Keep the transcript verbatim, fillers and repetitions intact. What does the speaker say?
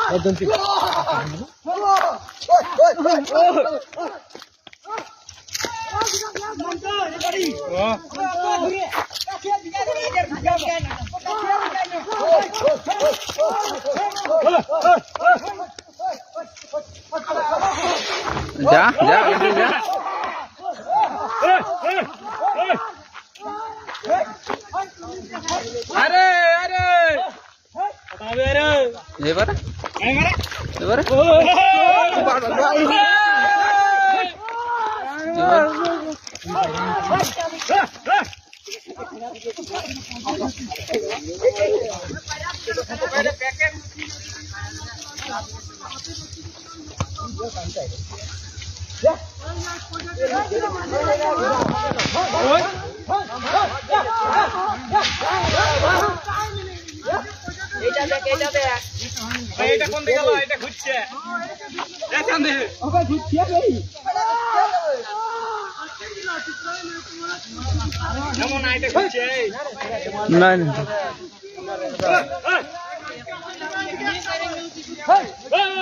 जा जा जा अरे अरे अरे ये बार ये बार এটা কোন দিকে গেল এটা ঘুরছে দেখেন দেখে ওকে ঘুরছে এই কেমন এটা ঘুরছে না না